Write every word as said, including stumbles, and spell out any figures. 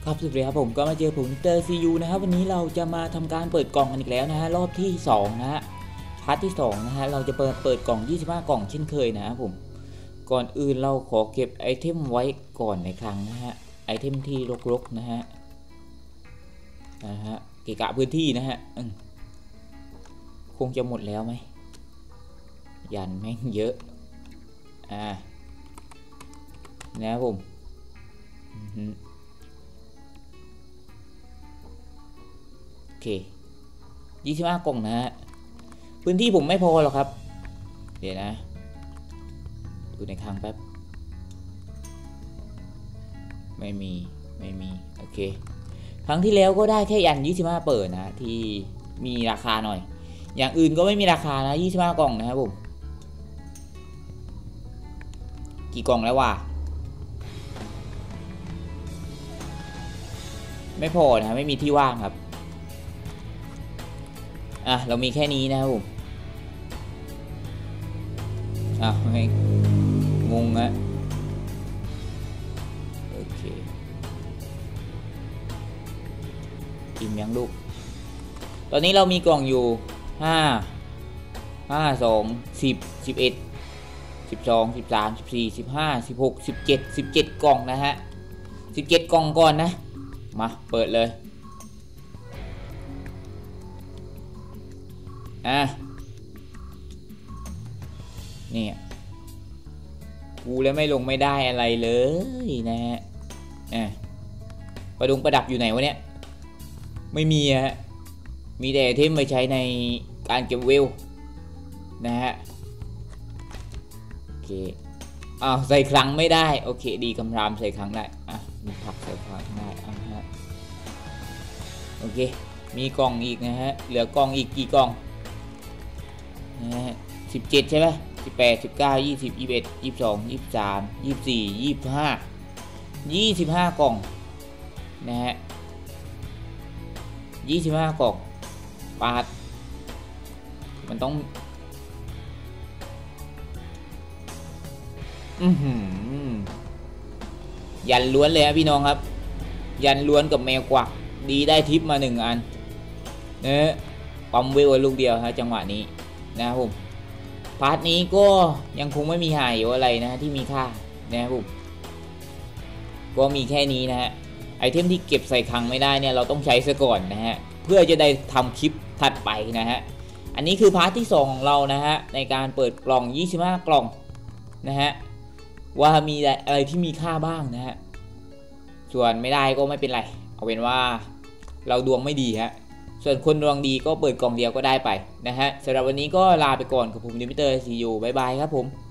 ครับสวัสดีครับผมก็มาเจอผมเตอร์ซียูนะครับวันนี้เราจะมาทำการเปิดกล่องกันอีกแล้วนะฮะรอบที่สองนะฮะพาร์ทที่สองนะฮะเราจะเปิดเปิดกล่องยี่สิบห้ากล่องเช่นเคยนะครับผมก่อนอื่นเราขอเก็บไอเทมไว้ก่อนในครั้งนะฮะไอเทมที่รกๆนะฮะนะฮะเกะกะพื้นที่นะฮะคงจะหมดแล้วไหมยันแม่งเยอะอ่านะครับผมโอเคยี่สิบห้ากล่องนะฮะพื้นที่ผมไม่พอหรอกครับเดี๋ยวนะดูในคลังแป๊บไม่มีไม่มีโอเคครั้งที่แล้วก็ได้แค่ยันยี่สิบห้าเปิดนะที่มีราคาหน่อยอย่างอื่นก็ไม่มีราคานะยี่สิบห้ากล่องนะครับผมกี่กล่องแล้ววะไม่พอนะไม่มีที่ว่างครับอ่ะเรามีแค่นี้นะครับผมอ่ะไม่งงอะโอเคอิ่มยังลูกตอนนี้เรามีกล่องอยู่ห้าห้าสองสิบสิบเอ็ดสิบสองสิบสามสิบสี่สิบห้าสิบหกสิบเจ็ดสิบเจ็ดกล่องนะฮะสิบเจ็ดกล่องก่อนนะมาเปิดเลยอ่ะนี่กูแล้วไม่ลงไม่ได้อะไรเลยนะฮะอ่ะประดุงประดับอยู่ไหนวะเนี่ยไม่มีฮะมีแต่เทมไปใช้ในการเก็บเวลนะฮะโอเคอ้าวใส่ครั้งไม่ได้โอเคดีกำรามใส่ครั้งได้อ่ะมีผักใส่ครั้งได้อ่ะฮะโอเคมีกล่องอีกนะฮะเหลือกล่องอีกกี่กล่องนะฮะสิบเจ็ดใช่ไหมสิบแปดสิบเก้ายี่สิบยี่สิบเอ็ดยี่สิบสองยี่สิบสามยี่สิบสี่ยี่สิบห้ายี่สิบห้ากล่องนะฮะยี่สิบห้ากล่องปาดมันต้องอือหือยันล้วนเลยครับพี่น้องครับยันล้วนกับแมวกวักดีได้ทิปมาหนึ่งอันเนอะปั๊มเวลลูกเดียวฮะจังหวะนี้นะครับผมพาร์ทนี้ก็ยังคงไม่มีหายอยู่อะไรนะที่มีค่านะครับผมก็มีแค่นี้นะฮะไอเทมที่เก็บใส่คลังไม่ได้เนี่ยเราต้องใช้ซะก่อนนะฮะเพื่อจะได้ทำคลิปถัดไปนะฮะอันนี้คือพาร์ทที่สองของเรานะฮะในการเปิดกล่องยี่สิบห้ากล่องนะฮะว่ามีอะไรที่มีค่าบ้างนะฮะส่วนไม่ได้ก็ไม่เป็นไรเอาเป็นว่าเราดวงไม่ดีฮะส่วนคนดวงดีก็เปิดกล่องเดียวก็ได้ไปนะฮะสำหรับวันนี้ก็ลาไปก่อนกับผมดิมิเตอร์ซียูบายบายครับผม